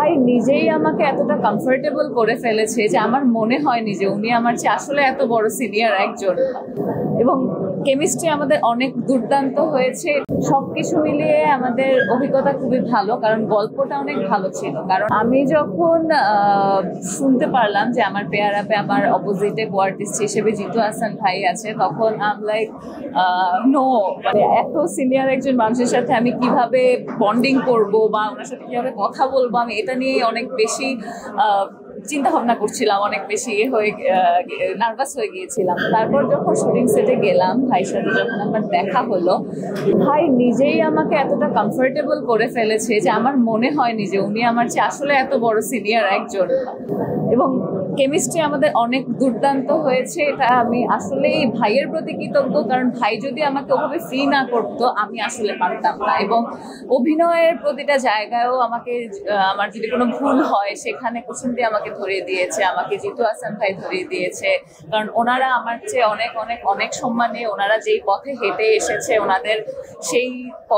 ভাই নিজেই আমাকে এতটা কমফোর্টেবল করে ফেলেছে যে আমার মনে হয়নি যে উনি আমার চেয়ে আসলে এত বড় সিনিয়র একজন। এবং কেমিস্ট্রি আমাদের অনেক দুর্দান্ত হয়েছে। সবকিছু মিলিয়ে আমাদের অভিজ্ঞতা খুবই ভালো, কারণ গল্পটা অনেক ভালো ছিল। কারণ আমি যখন শুনতে পারলাম যে আমার পেয়ার আপে আমার অপোজিটে কো-আর্টিস্ট হিসেবে জিতু হাসান ভাই আছে, তখন আম লাইক নো, মানে এত সিনিয়র একজন মানুষের সাথে আমি কিভাবে বন্ডিং করব বা ওনার সাথে কিভাবে কথা বলবো, আমি এটা নিয়ে অনেক বেশি চিন্তা ভাবনা করছিলাম, অনেক বেশি নার্ভাস হয়ে গিয়েছিলাম। তারপর যখন শুটিং সেটে গেলাম, ভাইয়ের সাথে যখন আমার দেখা হলো, ভাই নিজেই আমাকে এতটা কমফোর্টেবল করে ফেলেছে যে আমার মনে হয়নি যে উনি আমার চেয়ে আসলে এত বড় সিনিয়র একজন। এবং কেমিস্ট্রি আমাদের অনেক দুর্দান্ত হয়েছে। এটা আমি আসলেই ভাইয়ের প্রতি কৃতজ্ঞ, কারণ ভাই যদি আমাকে ওভাবে ফ্রি না করতো আমি আসলে পারতাম না। এবং অভিনয়ের প্রতিটা জায়গায়ও আমাকে আমার যদি কোনো ভুল হয় সেখানে কুসুমদি আমাকে ধরিয়ে দিয়েছে, আমাকে জিতু হাসান ভাই ধরিয়ে দিয়েছে। কারণ ওনারা আমার চেয়ে অনেক অনেক অনেক সম্মানে, ওনারা যেই পথে হেঁটে এসেছে ওনাদের সেই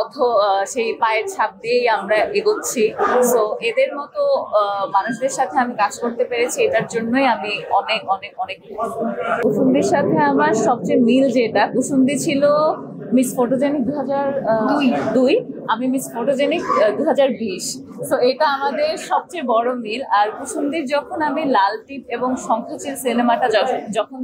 সেই পায়ের ছাপ দিয়েই আমরা এগোচ্ছি। সো এদের মতো মানুষদের সাথে আমি কাজ করতে পেরেছি, এটার জন্যই আমি অনেক অনেক অনেক। কুসুমদির সাথে আমার সবচেয়ে মিল যেটা, কুসুমদি ছিল মিস ফটোজেনিক 2002, আমি মিস ফটোজেনিক 2020। সো এটা আমাদের সবচেয়ে বড় মিল। আর কুসুমদির যখন আমি লাল টিপ এবং শঙ্খচিল সিনেমাটা যখন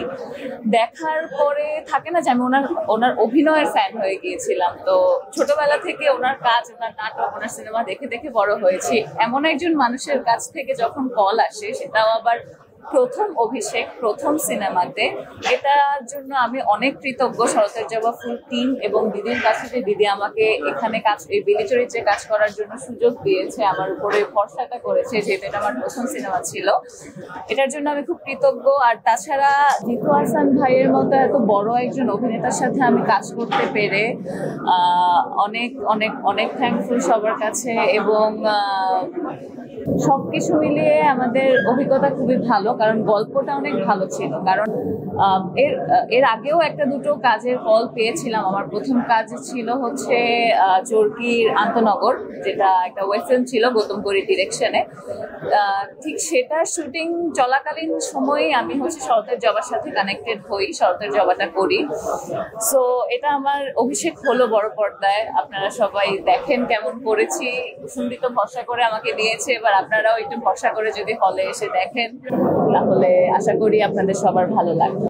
দেখার পরে থাকে না যে আমি ওনার অভিনয়ের ফ্যান হয়ে গিয়েছিলাম। তো ছোটবেলা থেকে ওনার কাজ, ওনার নাটক, ওনার সিনেমা দেখে দেখে বড় হয়েছি। এমন একজন মানুষের কাছ থেকে যখন কল আসে, সেটাও আবার প্রথম অভিষেক, প্রথম সিনেমাতে, এটার জন্য আমি অনেক কৃতজ্ঞ শরতের জবা ফুল টিম এবং দিদির কাছে, যে দিদি আমাকে এখানে এই বিলি চরিত্রে কাজ করার জন্য সুযোগ দিয়েছে, আমার উপরে ভরসাটা করেছে, যেহেতু এটা আমার প্রথম সিনেমা ছিল। এটার জন্য আমি খুব কৃতজ্ঞ। আর তাছাড়া জিতু হাসান ভাইয়ের মতো এত বড় একজন অভিনেতার সাথে আমি কাজ করতে পেরে অনেক অনেক অনেক থ্যাঙ্কফুল সবার কাছে। এবং সবকিছু মিলিয়ে আমাদের অভিজ্ঞতা খুবই ভালো, কারণ গল্পটা অনেক ভালো ছিল। কারণ এর আগেও একটা দুটো কাজের কল পেয়েছিলাম। আমার প্রথম কাজ ছিল হচ্ছে চরকির আন্তনগর, যেটা একটা ওয়েব ফিল্ম ছিল গৌতম গৌরীর ডিরেকশনে। ঠিক সেটা শুটিং চলাকালীন সময়ে আমি হচ্ছে শরতের জবার সাথে কানেক্টেড হই, শরতের জবাটা করি। সো এটা আমার অভিষেক হলো বড় পর্দায়। আপনারা সবাই দেখেন কেমন করেছি। কুসুমদি তো ভরসা করে আমাকে দিয়েছে, এবার আপনারাও একটু ভরসা করে যদি হলে এসে দেখেন, তাহলে আশা করি আপনাদের সবার ভালো লাগবে।